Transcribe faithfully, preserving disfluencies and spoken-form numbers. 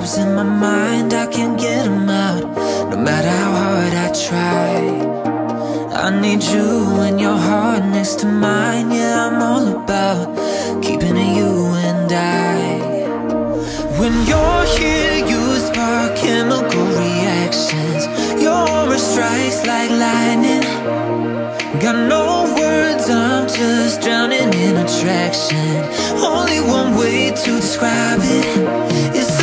vibes in my mind, I can't get them out, no matter how hard I try. I need you and your heart next to mine. Yeah, I'm all about keeping it you and I. When you're here, you spark chemical reactions. Your aura strikes like lightning. Got no words, I'm just drowning in attraction. Only one way to describe it is